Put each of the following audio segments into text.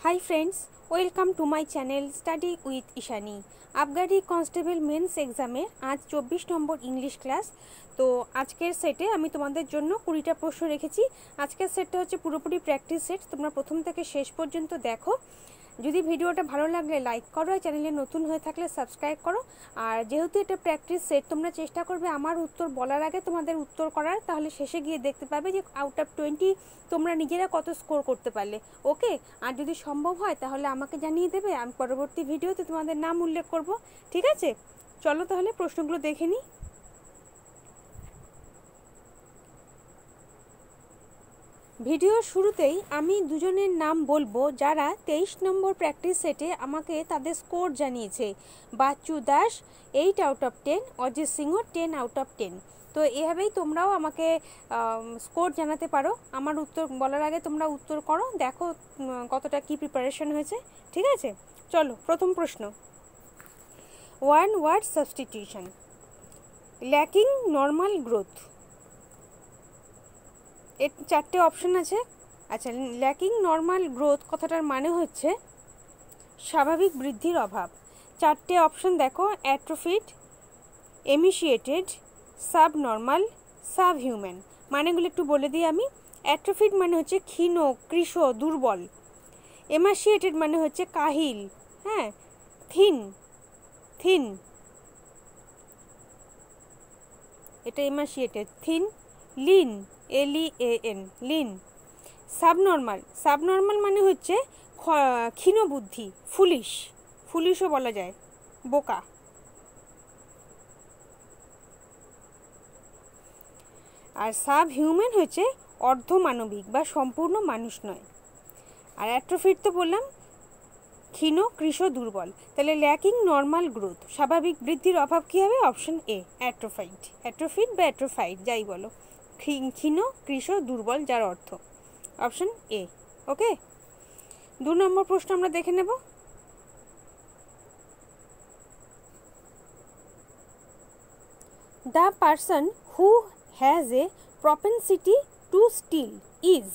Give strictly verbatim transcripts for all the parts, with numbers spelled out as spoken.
High friends welcome to my channel study with Ishani. आबगारी constable mains एग्जामे आज चौबीस नम्बर इंग्लिश क्लास। तो आजकेर सेटे आमी तोमादेर जोन्नो कुड़ीटा प्रश्न रेखेछि। आजकेर सेटटा होच्छे पुरोपुरी प्रैक्टिस सेट। तोमरा प्रथम थेके शेष पर्यन्त देखो। যদি ভিডিওটা ভালো লাগলে লাইক করো, চ্যানেলে নতুন হয়ে থাকলে সাবস্ক্রাইব করো। আর যেহেতু এটা প্র্যাকটিস সেট, তোমরা চেষ্টা করবে আমার উত্তর বলার আগে তোমাদের উত্তর করার, তাহলে শেষে গিয়ে দেখতে পাবে যে আউট অফ টোয়েন্টি তোমরা নিজেরা কত স্কোর করতে পারলে। ওকে, আর যদি সম্ভব হয় তাহলে আমাকে জানিয়ে দেবে, আমি পরবর্তী ভিডিওতে তোমাদের নাম উল্লেখ করব। ঠিক আছে, চলো তাহলে প্রশ্নগুলো দেখে নিই। ভিডিও শুরুতেই আমি দুজনের নাম বলবো যারা তেইশ নম্বর প্র্যাকটিস সেটে আমাকে তাদের স্কোর জানিয়েছে। Bachchu Das eight out of ten, Ajit Singh ten out of ten. তো এভাবেই তোমরাও আমাকে স্কোর জানাতে পারো। আমার উত্তর বলার আগে তোমরা উত্তর করো, দেখো কতটা কি প্রিপারেশন হয়েছে। ঠিক আছে, চলো প্রথম প্রশ্ন। One word substitution. Lacking normal growth, এর চারটে অপশন আছে। আচ্ছা, ল্যাকিং নর্মাল গ্রোথ কথাটার মানে হচ্ছে স্বাভাবিক বৃদ্ধির অভাব। চারটে অপশন দেখো, atrophied, emaciated, sub normal, sub human. মানেগুলো একটু বলে দিই আমি। অ্যাট্রোফিড মানে হচ্ছে ক্ষীণ, কৃশ, দুর্বল। এমাশিয়েটেড মানে হচ্ছে কাহিল, হ্যাঁ, থিন থিন এটা emaciated, thin. Lean, L E A N, lean. Subnormal, subnormal মানে হচ্ছে ক্ষীণ বুদ্ধি, ফুলিশ, ফুলিশও বলা যায়, বোকা। আর সাব হিউম্যান হচ্ছে অর্ধমানবিক বা সম্পূর্ণ মানুষ নয়। আর অ্যাট্রোফিড তো বললাম ক্ষীণ, কৃশ, দুর্বল। তাহলে ল্যাকিং নর্মাল গ্রোথ, স্বাভাবিক বৃদ্ধির অভাব কী হবে? অপশন এ, অ্যাট্রোফাইড। অ্যাট্রোফিড বা অ্যাট্রোফাইড যাই বলো, ক্ষীণ, কৃশ, দুর্বল, যার অর্থ অপশন এ। ওকে, দু নম্বর প্রশ্ন আমরা দেখে নেব। The person who has a propensity to steal is.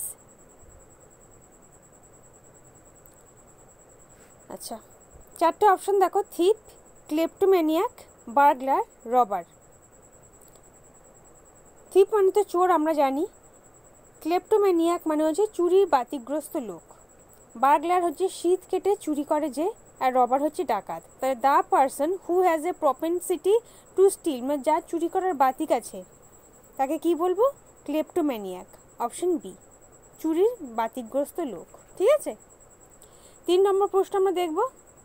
আচ্ছা, চারটে অপশন দেখো, থিপ, ক্লেপ্টোম্যানিয়াক, বার্গলার, রবার। থিপ মানে তো চোর, আমরা জানি। ক্লেপ্টোম্যানিয়াক মানে হচ্ছে চুরির বাতিগ্রস্ত লোক। বার্গলার হচ্ছে শীত কেটে চুরি করে যে, আর রবার হচ্ছে ডাকাত। তাহলে the person who has a propensity to steal মানে যার চুরি করার বাতিক আছে, তাকে কি বলবো? ক্লেপ্টোম্যানিয়াক, অপশন বি, চুরির বাতিগ্রস্ত লোক। ঠিক আছে, তিন নম্বর প্রশ্ন আমরা দেখব।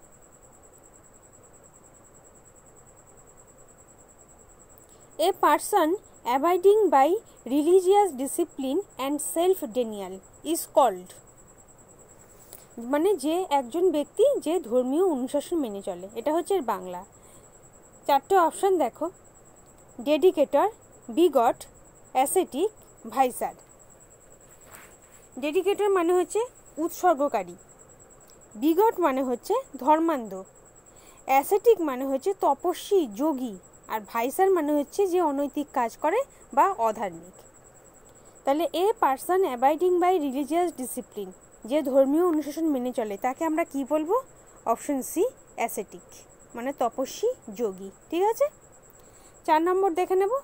A person abiding by religious discipline and self denial is called. মানে যে একজন ব্যক্তি যে ধর্মীয় অনুশাসন মেনে চলে, এটা হচ্ছে বাংলা। চারটে অপশন দেখো, ডেডিকেটর, বিগট, অ্যাসেটিক, ভাইসার। ডেডিকেটর মানে হচ্ছে উৎসর্গকারী, বিগট মানে হচ্ছে ধর্মান্ধ, অ্যাসেটিক মানে হচ্ছে তপস্বী, যোগী, আর ভাইসার মানে হচ্ছে যে অনৈতিক কাজ করে বা অধার্মিক। তাহলে a person abiding by religious discipline, যে ধর্মীয় অনুশাসন মেনে চলে, তাকে আমরা কি বলবো? অপশন সি, অ্যাসেটিক, মানে তপস্বী, যোগী। ঠিক আছে, চার নম্বর দেখে নেব।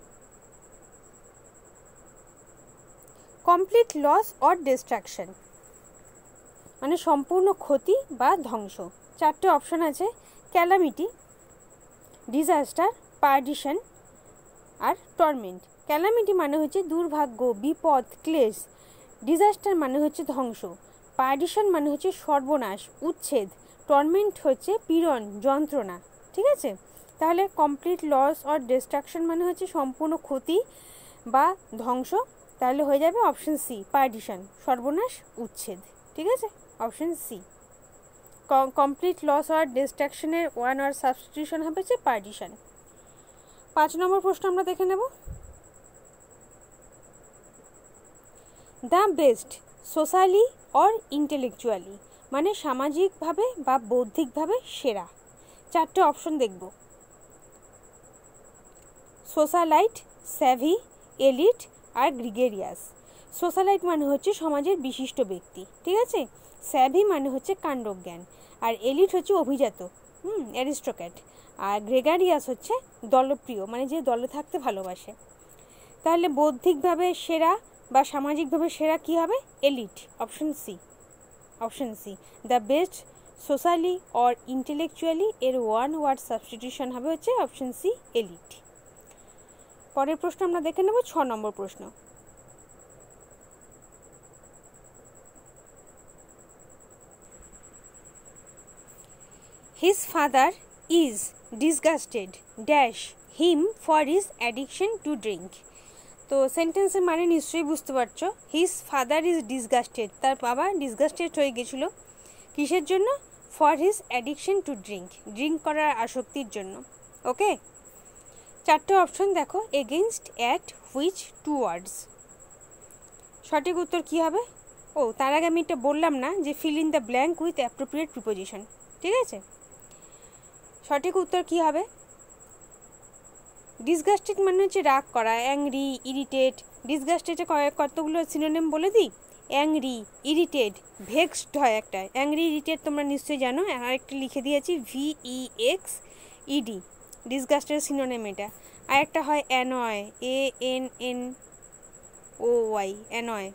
কমপ্লিট লস অর ডিস্ট্রাকশন মানে সম্পূর্ণ ক্ষতি বা ধ্বংস। চারটে অপশন আছে, ক্যালামিটি, ডিজাস্টার, পারডিশন, আর টর্মেন্ট। ক্যালামিটি মানে হচ্ছে দুর্ভাগ্য, বিপদ, ক্লেশ। ডিজাস্টার মানে হচ্ছে ধ্বংস। পারডিশন মানে হচ্ছে সর্বনাশ, উচ্ছেদ। টর্মেন্ট হচ্ছে পীড়ন, যন্ত্রণা। ঠিক আছে, তাহলে কমপ্লিট লস অর ডিস্ট্রাকশন মানে হচ্ছে সম্পূর্ণ ক্ষতি বা ধ্বংস। তাহলে হয়ে যাবে অপশন সি, পারডিশন, সর্বনাশ, উচ্ছেদ। ঠিক আছে, অপশন সি। কমপ্লিট লস আর ডিস্ট্রাকশনের ওয়ান আর সাবস্টিটিউশন হবে হচ্ছে পারডিশন। পাঁচ নম্বর প্রশ্ন আমরা দেখে নেব। The best socially or intellectually মানে সামাজিকভাবে বা বৌদ্ধিকভাবে সেরা। চারটে অপশন দেখব, সোশ্যালাইট, স্যাভি, এলিট, আর গ্রিগেরিয়াস। সোশ্যালাইট মানে হচ্ছে সমাজের বিশিষ্ট ব্যক্তি, ঠিক আছে। স্যাভি মানে হচ্ছে কাণ্ডজ্ঞান, আর এলিট হচ্ছে অভিজাত, হুম অ্যারিস্টোক্র্যাট, আর গ্রেগারিয়াস হচ্ছে দলপ্রিয়, মানে যে দলে থাকতে ভালোবাসে। তাহলে বৌদ্ধিকভাবে সেরা বা সামাজিকভাবে সেরা কী হবে? Elite, option C, option C. The best socially or intellectually এর ওয়ান ওয়ার্ড সাবস্টিটিউশন হবে হচ্ছে অপশন সি, এলিট। পরের প্রশ্ন আমরা দেখে নেব, ছ নম্বর প্রশ্ন। His father is disgusted dash him for his addiction to drink. তো সেন্টেন্সের মানে নিশ্চয়ই বুঝতে পারছো। হিজ ফাদার ইজ ডিসগাস্টেড, তার বাবা ডিসগাস্টেড হয়ে গেছিল কিসের জন্য? For his addiction to drink, drink করার আসক্তির জন্য। ওকে, চারটে অপশন দেখো, against, at, which, towards. সঠিক উত্তর কী হবে? ও তার আগে আমি এটা বললাম না যে fill in the blank with appropriate preposition, ঠিক আছে। সঠিক উত্তর কী হবে? ডিসগাস্টেড মানে হচ্ছে রাগ করা, অ্যাংরি, ইরিটেট। ডিসগাস্টেডে কতগুলো সিনোনিম বলে দিই, অ্যাংরি, ইরিটেট, ভেক্সড হয় একটা। অ্যাংরি, ইরিটেট তোমরা নিশ্চয়ই জানো, আরেকটা লিখে দিয়েছি V E X E D, disgusted synonym এটা। আর একটা হয় annoy, A N N O Y, annoy.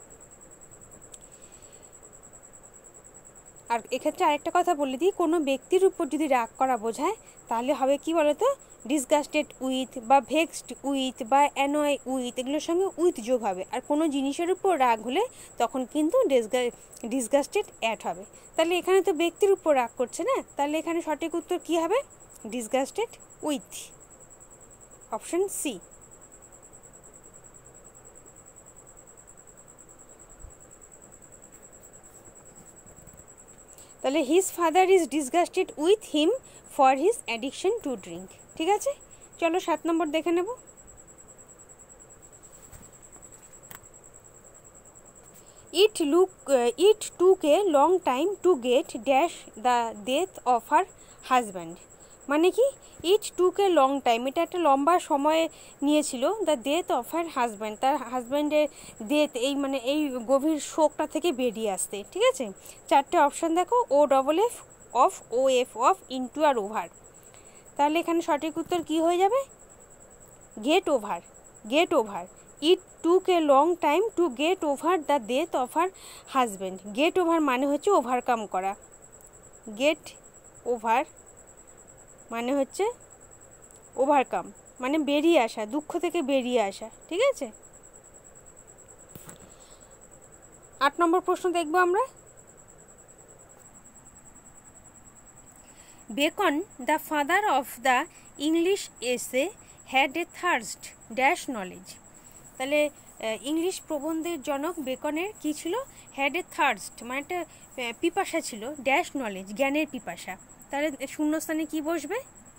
আর এক্ষেত্রে আরেকটা কথা বলে দিই, কোনো ব্যক্তির উপর যদি রাগ করা বোঝায় তাহলে হবে কি বলতো? ডিসগাস্টেড উইথ বা ভেক্সড উইথ বা অ্যানয় উইথ, এগুলোর সঙ্গে উইথ যোগ হবে। আর কোনো জিনিসের উপর রাগ হলে তখন কিন্তু ডিসগাস্টেড অ্যাড হবে। তাহলে এখানে তো ব্যক্তির উপর রাগ করছে না, তাহলে এখানে সঠিক উত্তর কী হবে? Disgusted with, option C. তাহলে his father is disgusted with him for his addiction to drink, ঠিক আছে। চলো সাত নম্বর দেখে নেব। It look it took a long time to get dash the death of her husband. মানে কি? ইট took a long time, এটা একটা লম্বা সময় নিয়েছিল, the death of her husband, তার হাজব্যান্ডের ডেথ, এই মানে এই গভীর শোকটা থেকে বেরিয়ে আসতে, ঠিক আছে। চারটে অপশান দেখো, O double F, off, O F of, into আর ওভার। তাহলে এখানে সঠিক উত্তর কী হয়ে যাবে? Get over, get over. It took a long time to get over the death of her husband. Get over মানে হচ্ছে ওভারকাম করা, গেট ওভার মানে হচ্ছে ওভারকাম, মানে বেরিয়ে আসা, দুঃখ থেকে বেরিয়ে আসা, ঠিক আছে। আট নম্বর প্রশ্ন দেখবো আমরা। Bacon, the father of the English essay, had a thirst dash knowledge. তাহলে ইংলিশ প্রবন্ধের জনক বেকনের কী ছিল? হ্যাড এ থার্স্ট, মানে একটা পিপাসা ছিল, ড্যাশ নলেজ, জ্ঞানের পিপাসা। তাহলে শূন্যস্থানে কি বসবে?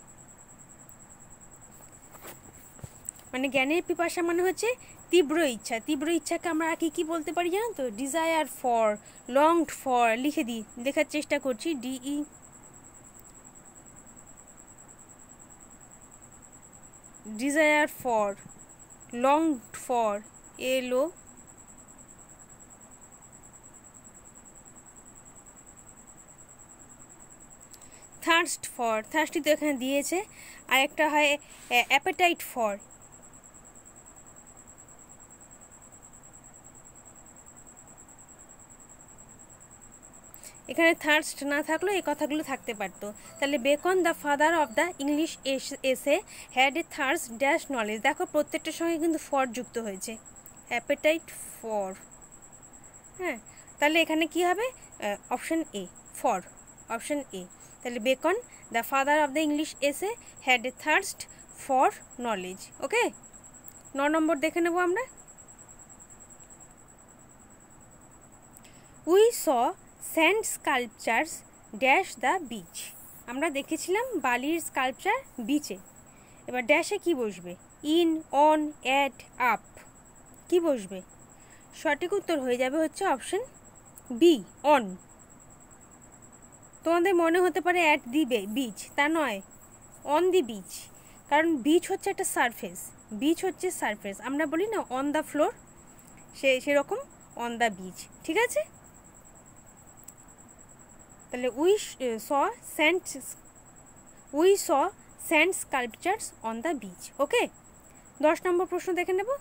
মানে জ্ঞানের পিপাসা মানে হচ্ছে তীব্র ইচ্ছা। তীব্র ইচ্ছাকে আমরা কী কী বলতে পারি জানো তো? Desire for, longed for. লিখে দিই, লেখার চেষ্টা করছি, ডিই ডিজায়ার ফর, লংড ফর, এলো, থার্স্ট ফর, থার্স্টি তো এখানে দিয়েছে। আর একটা হয় অ্যাপেটাইট ফর, এখানে থার্স্ট না থাকলেও এই কথাগুলো থাকতে পারতো। তাহলে Bacon, the father of the English essay, had a thirst dash knowledge. দেখো প্রত্যেকটার সঙ্গে কিন্তু ফর যুক্ত হয়েছে, অ্যাপেটাইট ফর। হ্যাঁ, তাহলে এখানে কি হবে? Option A, for, option A. তাহলে Bacon, the father of the English essay, had a thirst for knowledge. Okay, ন নম্বর দেখে নেব আমরা। We saw sand sculptures dash the beach. আমরা দেখেছিলাম বালির স্কাল্পচার বিচে। এবার ড্যাশে কি বসবে? ইন, অন, অ্যাট, আপ, কি বসবে? সঠিক উত্তর হয়ে যাবে হচ্ছে অপশন বি, অন। তোমাদের মনে হতে পারে অ্যাট দি বিচ, তা নয়, অন দি বিচ। কারণ বিচ হচ্ছে একটা সারফেস, বিচ হচ্ছে সারফেস। আমরা বলি না অন দ্য ফ্লোর, সে সেরকম অন দ্য বিচ, ঠিক আছে। তাহলে we saw sand we saw sand sculptures on the beach. Okay, দশ নম্বর প্রশ্ন দেখে নেব।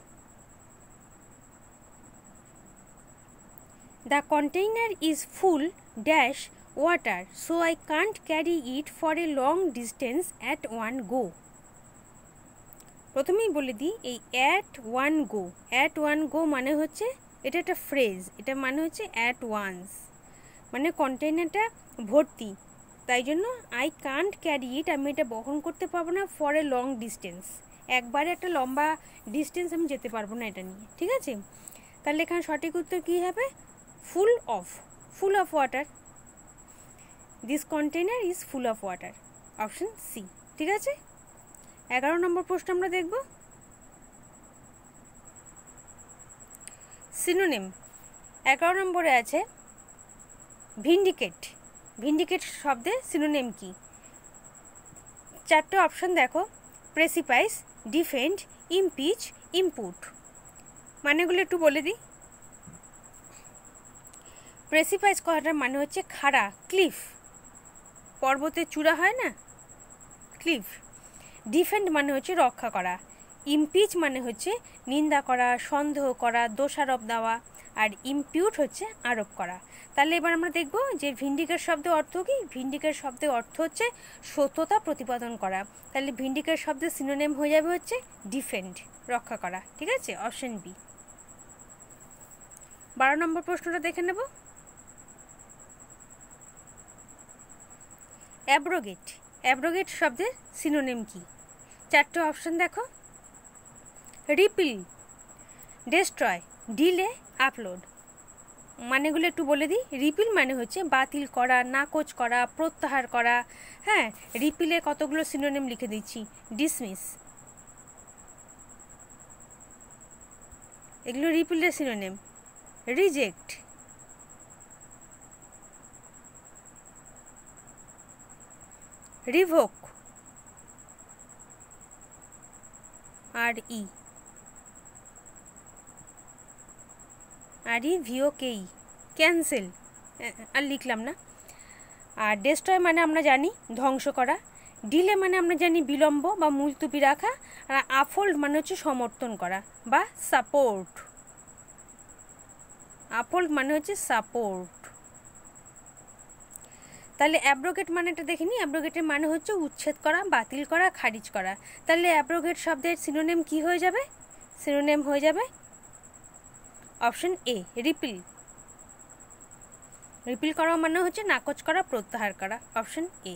The container is full dash water so I can't carry it for a long distance at one go. প্রথমেই বলে দিই, এই at one go, at one go মানে হচ্ছে, এটা একটা ফ্রেজ, এটা মানে হচ্ছে অ্যাট ওয়ান্স, মানে কন্টেইনারটা ভর্তি, তাই জন্য আই কান্ট ক্যারি ইট, আমি এটা বহন করতে পারবো না ফর এ লং ডিস্টেন্স, একবারে একটা লম্বা ডিস্টেন্স আমি যেতে পারবো না এটা নিয়ে, ঠিক আছে। তাহলে এখানে সঠিক উত্তর কী হবে? Full of, full of water, this container is full of water, option C, ঠিক আছে। এগারো নম্বর প্রশ্ন আমরা দেখব। সিনোনিম, এগারো নম্বরে আছে ভিন্ডিকেট। ভিন্ডিকেট শব্দের সিনোনিম কি? চারটে অপশন দেখো, প্রেসিপাইস, ডিফেন্ড, ইমপিচ, ইমপুট। মানেগুলো একটু বলে দিই। প্রেসিপাইস কথাটার মানে হচ্ছে খাড়া, ক্লিফ, পর্বতের চূড়া হয় না, ক্লিফ। ডিফেন্ড মানে হচ্ছে রক্ষা করা। ইমপিচ মানে হচ্ছে নিন্দা করা, সন্দেহ করা, দোষারোপ দেওয়া। আর ইমপিউট হচ্ছে আরোপ করা। তাহলে এবার আমরা দেখব যে ভিন্ডিকেট শব্দের অর্থ কি। ভিন্ডিকেট শব্দের অর্থ হচ্ছে সত্যতা প্রতিপাদন করা। তাহলে ভিন্ডিকেট শব্দের সিনোনিম হয়ে যাবে হচ্ছে ডিফেন্ড, রক্ষা করা, ঠিক আছে, অপশন বি। বারো নম্বর প্রশ্নটা দেখে নেব। অ্যাব্রোগেট, অ্যাব্রোগেট শব্দের সিনোনিম কি? চারটে অপশন দেখো, রিপিল, ডেস্ট্রয়, ডিলে, আপলোড। মানেগুলো একটু বলে দিই। রিপিল মানে হচ্ছে বাতিল করা, নাকচ করা, প্রত্যাহার করা। হ্যাঁ, রিপিলের কতগুলো সিনোনিম লিখে দিচ্ছি। ডিসমিস, এগুলো রিপিলের synonym. Reject, revoke, R E R E V O K E, cancel, আর লিখলাম না। আর ডেস্ট্রয় মানে আমরা জানি ধ্বংস করা। ডিলে মানে আমরা জানি বিলম্ব বা মুলতুবি রাখা। আর আফোল্ড মানে হচ্ছে সমর্থন করা বা সাপোর্ট। আফোল্ড মানে হচ্ছে সাপোর্ট। তাহলে অ্যাব্রোগেট মানেটা দেখে নিই। অ্যাব্রোগেটের মানে হচ্ছে উচ্ছেদ করা, বাতিল করা, খারিজ করা। তাহলে অ্যাব্রোগেট শব্দের সিনোনিম কি হয়ে যাবে? সিনোনিম হয়ে যাবে অপশন এ, রিপিল। রিপিল করা মানে হচ্ছে নাকচ করা, প্রত্যাহার করা, অপশন এ।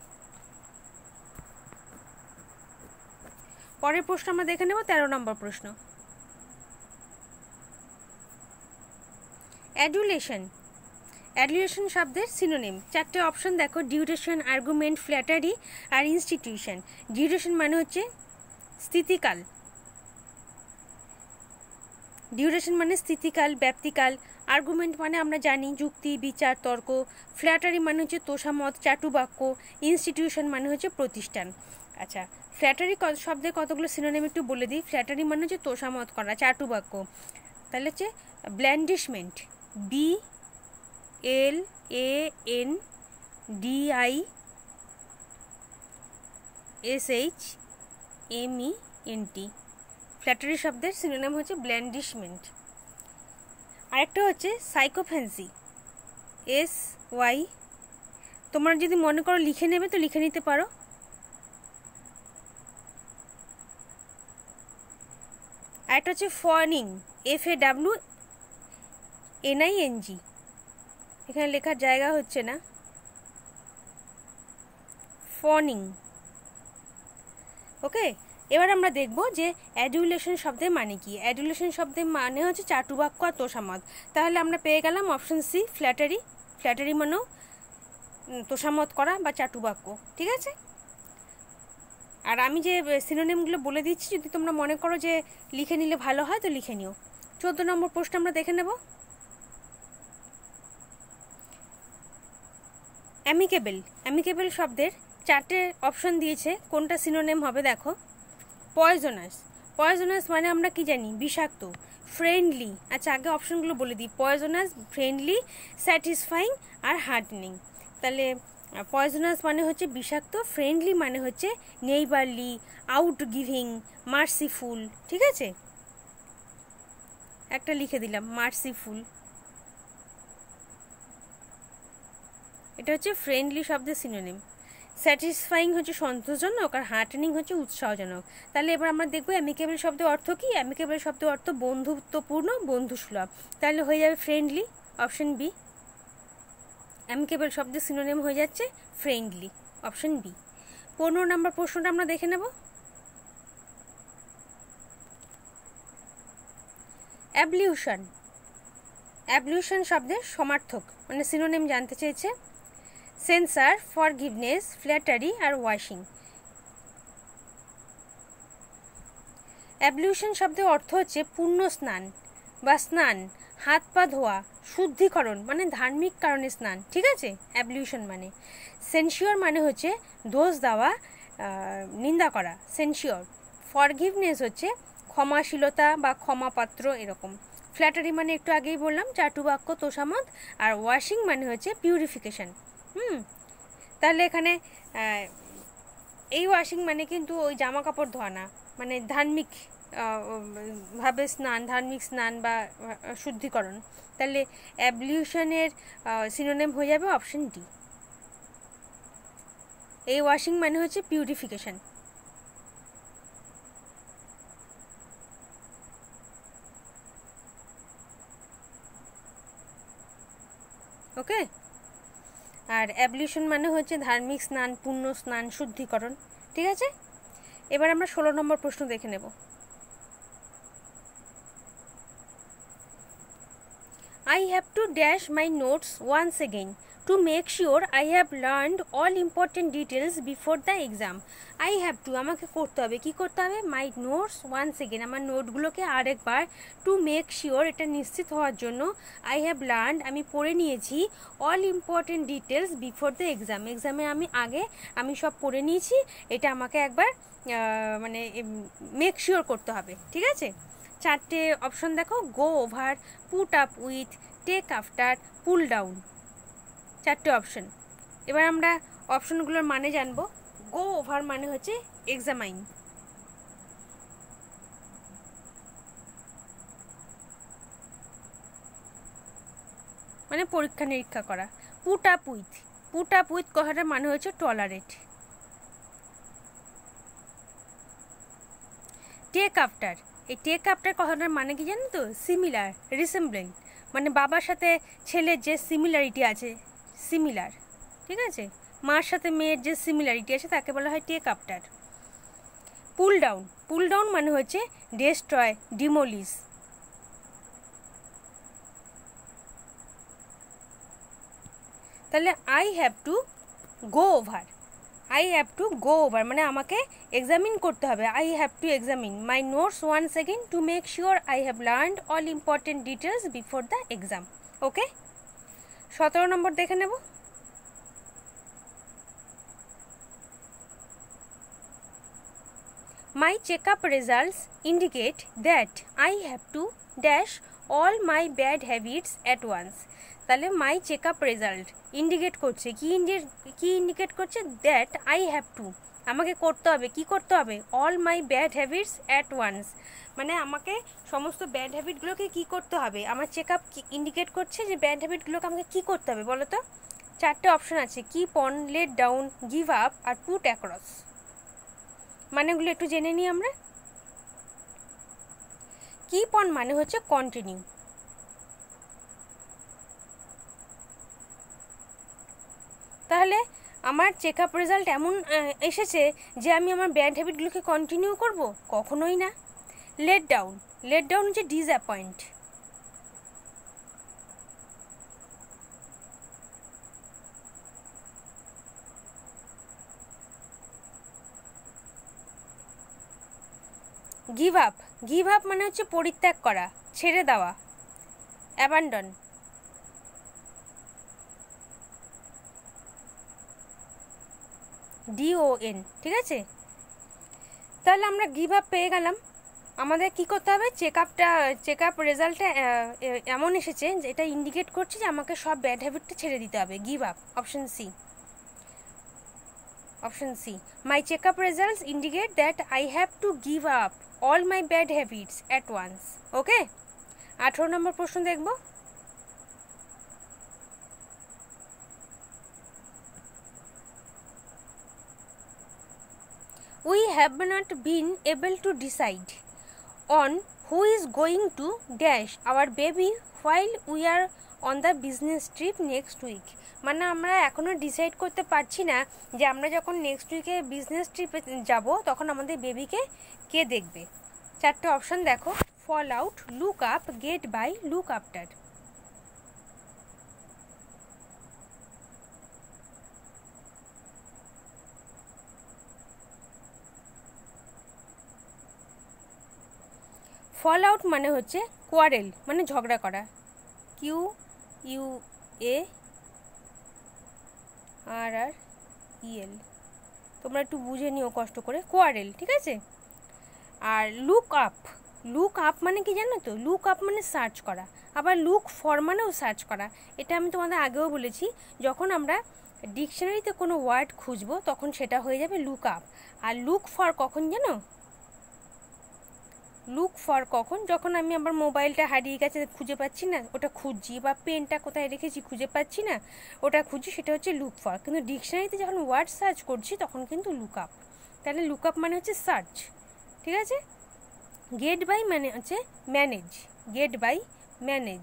পরের প্রশ্ন আমরা দেখে নেব, তেরো নম্বর প্রশ্ন। অ্যাডুলেশন, অ্যাডুলেশন শব্দের সিনোনিম। চারটে অপশন দেখো, ডিউরেশন, আর্গুমেন্ট, ফ্ল্যাটারি আর ইনস্টিটিউশন। ডিউরেশন মানে হচ্ছে স্থিতিকাল, ডিউরেশন মানে স্থিতিকাল, ব্যাপ্তিকাল। আর্গুমেন্ট মানে আমরা জানি যুক্তি, বিচার, তর্ক। ফ্ল্যাটারি মানে হচ্ছে তোষামত, চাটুবাক্য। ইনস্টিটিউশন মানে হচ্ছে প্রতিষ্ঠান। আচ্ছা, ফ্ল্যাটারি শব্দের কতগুলো সিনোনিম একটু বলে দিই। ফ্ল্যাটারি মানে হচ্ছে তোষামত করা, চাটুবাক্য। তাহলে হচ্ছে blandishment, B L A N D I S H M E N T. Flattery শব্দের সিনোনিম হচ্ছে ব্ল্যান্ডিশমেন্ট। আরেকটা হচ্ছে সাইকোফ্যান্সি, এস ওয়াই। তোমরা যদি মনে করো লিখে নেবে তো লিখে নিতে পারো। আরেকটা হচ্ছে fawning, F A W N I N G. এখানে লেখার জায়গা হচ্ছে না। ফনিং, ওকে। এবার আমরা দেখব যে অ্যাডুলেশন শব্দের মানে কি। অ্যাডুলেশন শব্দের মানে হচ্ছে চাটুবাক্য আর তোষামত। তাহলে আমরা পেয়ে গেলাম অপশন সি, ফ্ল্যাটারি। ফ্ল্যাটারি মানেও তোষামত করা বা চাটুবাক্য, ঠিক আছে। আর আমি যে সিনোনিমগুলো বলে দিচ্ছি, যদি তোমরা মনে করো যে লিখে নিলে ভালো হয় তো লিখে নিও। চোদ্দ নম্বর প্রশ্ন আমরা দেখে নেব। অ্যামিকেবল, অ্যামিকেবল শব্দের চারটে অপশন দিয়েছে, কোনটা সিনোনিম হবে দেখো। পয়জনাস, পয়জনাস মানে আমরা কি জানি বিষাক্ত। ফ্রেন্ডলি। আচ্ছা আগে অপশনগুলো বলে দিই, পয়জনাস, ফ্রেন্ডলি, স্যাটিসফাইং আর হার্টনিং। তাহলে পয়জনাস মানে হচ্ছে বিষাক্ত, ফ্রেন্ডলি মানে হচ্ছে নেইবারলি, আউট গিভিং, মার্সিফুল। ঠিক আছে, একটা লিখে দিলাম মার্সিফুল, এটা হচ্ছে ফ্রেন্ডলি শব্দের সিনোনিম। স্যাটিসফাইং হচ্ছে সন্তোষজনক আর হার্টেনিং হচ্ছে উৎসাহজনক। তাহলে এবার আমরা দেখবো অ্যামিকেবল শব্দের অর্থ কি। অ্যামিকেবল শব্দের অর্থ বন্ধুত্বপূর্ণ, বন্ধুসুলভ। তাহলে হয়ে যাবে ফ্রেন্ডলি, অপশন বি। অ্যামিকেবল শব্দের সিনোনিম হয়ে যাচ্ছে ফ্রেন্ডলি, অপশন বি। পনেরো নম্বর প্রশ্নটা আমরা দেখে নেব। অ্যাবলিউশন, অ্যাবলিউশন শব্দের সমার্থক মানে সিনোনিম জানতে চেয়েছে। সেন্সার, ফরগিভনেস, ফ্ল্যাটারি আর ওয়াশিং। অ্যাবলিউশন শব্দের অর্থ হচ্ছে পূর্ণ স্নান বা স্নান, হাত পা ধোয়া, শুদ্ধিকরণ মানে ধার্মিক কারণে স্নান। ঠিক আছে, অ্যাবলিউশন মানে। সেন্সিওর মানে হচ্ছে দোষ দেওয়া, নিন্দা করা, সেন্সিওর। ফরগিভনেস হচ্ছে ক্ষমাশীলতা বা ক্ষমাপাত্র এরকম। ফ্ল্যাটারি মানে একটু আগেই বললাম চাটুবাক্য, তোষামত। আর ওয়াশিং মানে হচ্ছে পিউরিফিকেশন। হুম তাহলে এখানে এই ওয়াশিং মানে কিন্তু ওই জামা কাপড় ধোয়া না, মানে ধার্মিক ভাবে স্নান, ধার্মিক স্নান বা শুদ্ধিকরণ। তাহলে অ্যাবলিউশনের সিনোনিম হয়ে যাবে অপশন ডি। এই ওয়াশিং মানে হচ্ছে পিউরিফিকেশন। ওকে, আর অ্যাবলিউশন মানে হচ্ছে ধার্মিক স্নান, পুণ্য স্নান, শুদ্ধিকরণ। ঠিক আছে, এবার আমরা ষোলো নম্বর প্রশ্ন দেখে নেব। I have to dash my notes once again to make sure I have learned all important details before the exam. I have to আমাকে করতে হবে, কি করতে হবে? my notes once again, আমার নোটগুলোকে আরেকবার, to make sure এটা নিশ্চিত হওয়ার জন্য, I have learned আমি পড়ে নিয়েছি, all important details before the exam, এক্সামে আমি আগে আমি সব পড়ে নিয়েছি, এটা আমাকে একবার মানে মেক শিওর করতে হবে। ঠিক আছে, চারটে অপশন দেখো, go over, put up with, take after, pull down, চারটে অপশন। এবার আমরা অপশনগুলোর মানে জানবো। গো ওভার মানে হচ্ছে এক্সামাইন, মানে পরীক্ষা নিরীক্ষা করা। Put up with, put up with কথাটার মানে হচ্ছে টলারেট। টেক আফটার, এই টেক আফটার কথাটার মানে কি জানো তো? সিমিলার, রিসেম্বলিং, মানে বাবার সাথে ছেলের যে সিমিলারিটি আছে, সিমিলার। ঠিক আছে, মার সাথে মেয়ের যে সিমিলারিটি আছে তাকে বলা হয় take after. Pull down, pull down মানে হচ্ছে ডেস্ট্রয়, ডিমোলিশ। তাহলে I have to go over, I have to go over মানে আমাকে এক্সামিন করতে হবে। I have to examine my notes once again to make sure I have learned all important details before the exam. Okay, সতেরো number দেখে নেব। My checkup results indicate that I have to dash all my bad habits at once. তাহলে my check up result indicate করছে কি, কি indicate করছে? That I have two, আমাকে করতে হবে, কি করতে হবে? All my bad habits at once, মানে আমাকে সমস্ত ব্যাড হ্যাবিটগুলোকে কি করতে হবে? আমার চেক আপ ইন্ডিকেট করছে যে ব্যাড হ্যাবিটগুলোকে আমাকে কি করতে হবে বলো তো? চারটে অপশন আছে, keep on, let down, give up আর পুট অ্যাক্রস। মানেগুলো একটু জেনে নিই আমরা। কিপ অন মানে হচ্ছে কন্টিনিউ, তাহলে আমার চেক আপ রেজাল্ট এমন এসেছে যে আমি আমার ব্যাড হ্যাবিটগুলোকে কন্টিনিউ করব? কখনোই না। লেট ডাউন, লেট ডাউন হচ্ছে disappoint. Give up, give up মানে হচ্ছে পরিত্যাগ করা, ছেড়ে দেওয়া, অ্যাবান্ডন। D O N. ঠিক আছে, তাহলে আমরা গিভ আপ পেয়ে গেলাম। আমাদের কি করতে হবে, চেকআপটা চেকআপ রেজাল্টটা এমন এসেছে যে এটা ইন্ডিকেট করছে যে আমাকে সব ব্যাড হ্যাবিটটা ছেড়ে দিতে হবে, give up. Option C, option C, my checkup results indicate that I have to give up all my bad habits at once. Okay, আঠেরো নম্বর প্রশ্ন দেখব। We have not been able to decide on who is going to dash our baby while we are on the business trip next week. মানে আমরা এখনও decide করতে পারছি না যে আমরা যখন নেক্সট উইকে বিজনেস ট্রিপে যাব তখন আমাদের বেবিকে কে দেখবে। চারটে অপশান দেখো, fall out, look up, get by, look after. Fall out মানে হচ্ছে কোয়ারেল, মানে ঝগড়া করা, Q U A R R E L, তোমরা একটু বুঝে নিও কষ্ট করে, কোয়ারেল, ঠিক আছে। আর লুক আপ, লুক আপ মানে কি জানো তো, লুক আপ মানে সার্চ করা, আবার লুক ফর মানেও সার্চ করা। এটা আমি তোমাদের আগেও বলেছি, যখন আমরা ডিকশনারিতে কোনো ওয়ার্ড খুঁজবো তখন সেটা হয়ে যাবে লুক আপ। আর লুক ফর কখন জানো, লুক ফর কখন, যখন আমি আমার মোবাইলটা হারিয়ে গেছে খুঁজে পাচ্ছি না ওটা খুঁজছি, বা পেনটা কোথায় রেখেছি খুঁজে পাচ্ছি না ওটা খুঁজছি, সেটা হচ্ছে লুক ফর। কিন্তু ডিকশনারিতে যখন ওয়ার্ড সার্চ করছি তখন কিন্তু লুক আপ। তাহলে লুক আপ মানে হচ্ছে সার্চ, ঠিক আছে। গেট বাই মানে হচ্ছে manage, get by manage.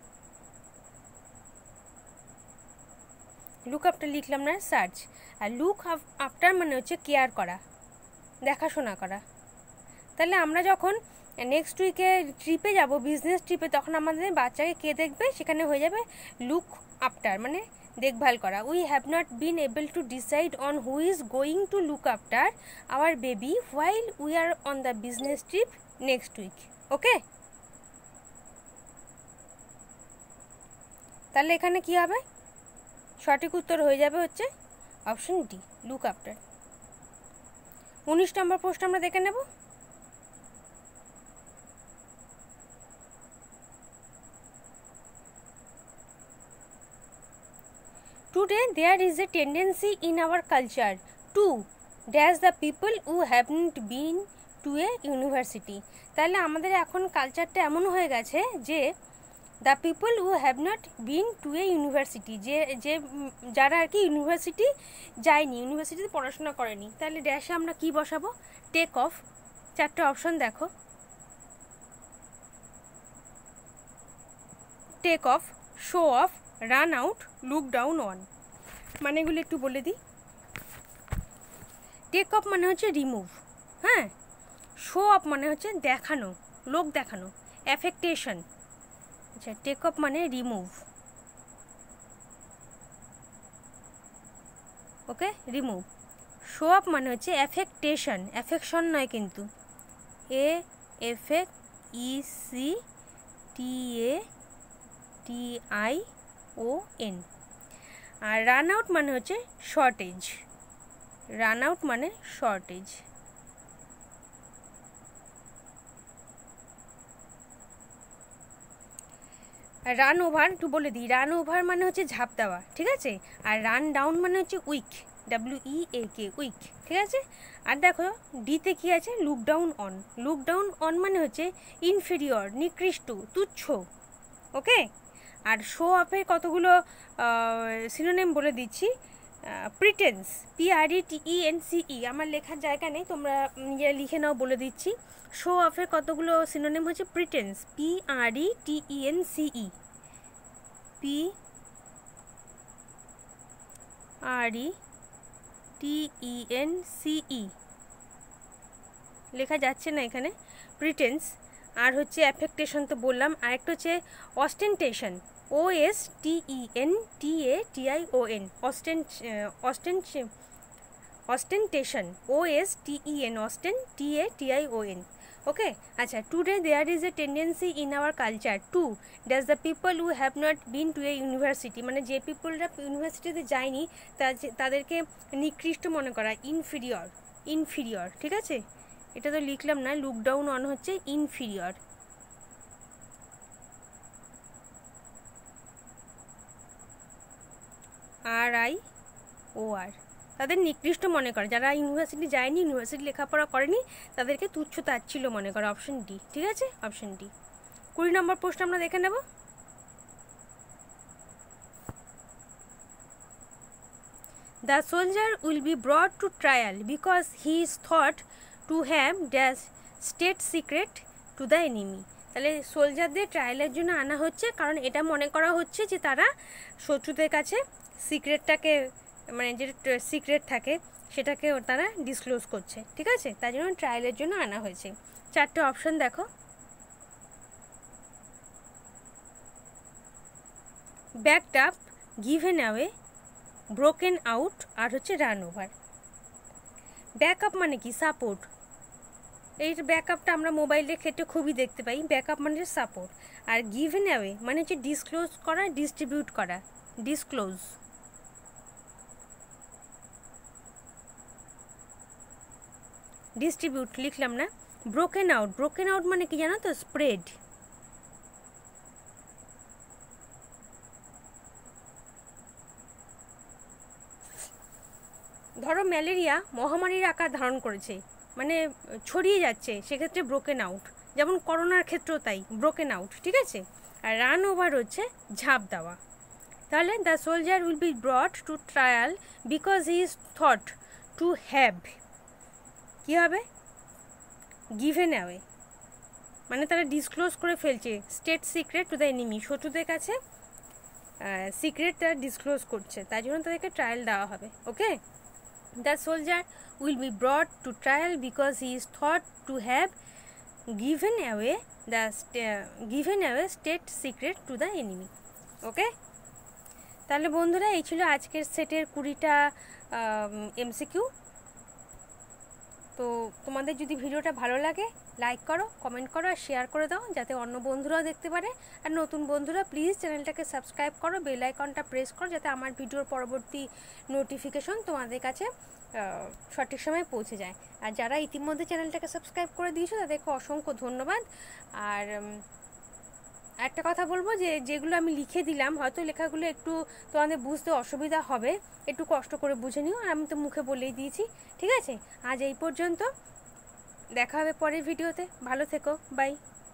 Look আপটা লিখলাম না, সার্চ। আর লুক আফটার মানে হচ্ছে কেয়ার করা, দেখাশোনা করা। তাহলে আমরা যখন নেক্সট উইকে ট্রিপে যাব, বিজনেস ট্রিপে, তখন আমাদের বাচ্চাকে কে দেখবে, সেখানে হয়ে যাবে লুক আফটার, মানে দেখভাল করা। We have not been able to decide on who is going to look after our baby while we are on the business trip next week. Okay, তাহলে এখানে কি হবে, সঠিক উত্তর হয়ে যাবে হচ্ছে অপশন ডি, লুক আফটার। উনিশ নম্বর প্রশ্ন আমরা দেখে নেব। Today there is a tendency in our culture to dash the people who haven't been to a university. তাহলে আমাদের এখন কালচারটা এমন হয়ে গেছে যে the people who have not been to a university, যে যে যারা আর কি ইউনিভার্সিটি যায়নি, ইউনিভার্সিটিতে পড়াশোনা করেনি। তাহলে ড্যাশে আমরা কি বসাবো, টেক অফ। চারটে অপশন দেখো, take off, show off, run out, look down on. মানে এগুলো একটু বলে দিই। টেক অফ মানে হচ্ছে রিমুভ, হ্যাঁ। শো অফ মানে হচ্ছে দেখানো, লোক দেখানো, অ্যাফেক্টেশন। আচ্ছা, টেক অফ মানে remove, okay, remove. Show off মানে হচ্ছে অ্যাফেক্টেশন, অ্যাফেকশন নয় কিন্তু, A F A E C T A T I O N. আর রান আউট মানে হচ্ছে শর্টেজ, রান আউট মানে শর্টেজ। রান ওভার একটু বলে দিই, রান ওভার মানে হচ্ছে ঝাঁপ দেওয়া, ঠিক আছে। আর রান ডাউন মানে হচ্ছে weak, W E A K, weak, ঠিক আছে। আর দেখো ডিতে কী আছে, look down on. Look down on মানে হচ্ছে ইনফেরিয়র, নিকৃষ্ট, তুচ্ছ, ওকে। আর শো অফের কতগুলো সিনোনিম বলে দিচ্ছি। Pretence, P R E T E N C E, আমার লেখার জায়গা নেই, তোমরা নিজেরা লিখে নাও, বলে দিচ্ছি। শো অফের কতগুলো সিনোনিম হচ্ছে pretence, P R E T E N C E, P R E T E N C E, লেখা যাচ্ছে না এখানে, প্রিটেন্স। আর হচ্ছে অ্যাফেক্টেশন তো বললাম, আরেকটা হচ্ছে ostentation, O S T E N T A T I O N, ostent ostent ostentation, O S T E N, osten, T A T I O N, okay. আচ্ছা, today there is a tendency in our culture to dash the people who have not been to a university, মানে যে পিপলরা ইউনিভার্সিটিতে যায়নি তাদেরকে নিকৃষ্ট মনে করা, inferior, inferior, ঠিক আছে, এটা তো লিখলাম না, লুক ডাউন অন হচ্ছে ইনফিরিয়র। আর আই ও আর, তাদের নিকৃষ্ট মনে করে, যারা ইউনিভার্সিটি যায়নি, ইউনিভার্সিটি লেখাপড়া করেনি, তাদেরকে তুচ্ছ তাচ্ছিল্য মনে করে। অপশন ডি, ঠিক আছে, অপশন ডি। কুড়ি নম্বর প্রশ্ন আমরা দেখে নেব। The soldier will be brought to trial because he is thought to have dash state secret to the enemy. তাহলে সোলজারদের ট্রায়ালের জন্য আনা হচ্ছে কারণ এটা মনে করা হচ্ছে যে তারা শত্রুদের কাছে সিক্রেটটাকে, মানে যে সিক্রেট থাকে সেটাকে তারা ডিসক্লোজ করছে, ঠিক আছে, তার জন্য ট্রায়ালের জন্য আনা হয়েছে। চারটে অপশন দেখো। Backed up, given away, broken out, আর হচ্ছে রান ওভার। ব্যাকআপ মানে কি? সাপোর্ট। এই ব্যাকআপটা আমরা মোবাইলের ক্ষেত্রে খুবই দেখতে পাই। ব্যাকআপ মানে সাপোর্ট। আর গিভেন অ্যাওয়ে মানে হচ্ছে ডিসক্লোজ করা, ডিস্ট্রিবিউট করা, ডিসক্লোজ। ডিস্ট্রিবিউট লিখলাম না। ব্রোকেন আউট, ব্রোকেন আউট মানে কি জানো তো? স্প্রেড। ধরো ম্যালেরিয়া মহামারীর আকার ধারণ করেছে, মানে ছড়িয়ে যাচ্ছে, সেক্ষেত্রে ব্রোকেন আউট। যেমন করোনার ক্ষেত্রেও তাই, ব্রোকেন আউট, ঠিক আছে। আর রান ওভার হচ্ছে ঝাঁপ দেওয়া। তাহলে the soldier will be brought to trial because he is thought to have, কী হবে? গিভেন অ্যাওয়ে, মানে তারা ডিসক্লোজ করে ফেলছে state secret to the enemy, শত্রুদের কাছে সিক্রেট তারা ডিসক্লোজ করছে, তাই জন্য তাদেরকে ট্রায়াল দেওয়া হবে। Okay, the soldier will be brought to trial because he is thought to have given away the given away state secret to the enemy. Okay, তাহলে বন্ধুরা এই ছিল আজকের সেটের কুড়িটা এমসিকিউ। তো তোমাদের যদি ভিডিওটা ভালো লাগে লাইক করো, কমেন্ট করো আর শেয়ার করে দাও যাতে অন্য বন্ধুরাও দেখতে পারে। আর নতুন বন্ধুরা প্লিজ চ্যানেলটাকে সাবস্ক্রাইব করো, বেল আইকনটা প্রেস করো যাতে আমার ভিডিওর পরবর্তী নোটিফিকেশন তোমাদের কাছে সঠিক সময়ে পৌঁছে যায়। আর যারা ইতিমধ্যে চ্যানেলটাকে সাবস্ক্রাইব করে দিয়েছো তাদেরকে অসংখ্য ধন্যবাদ। আর একটা কথা বলবো যে যেগুলো আমি লিখে দিলাম হয়তো লেখাগুলো একটু তোমাদের বুঝতে অসুবিধা হবে, একটু কষ্ট করে বুঝে নিও। আর আমি তো মুখে বলেই দিয়েছি, ঠিক আছে। আজ এই পর্যন্ত, দেখা হবে পরের ভিডিওতে। ভালো থেকো, বাই।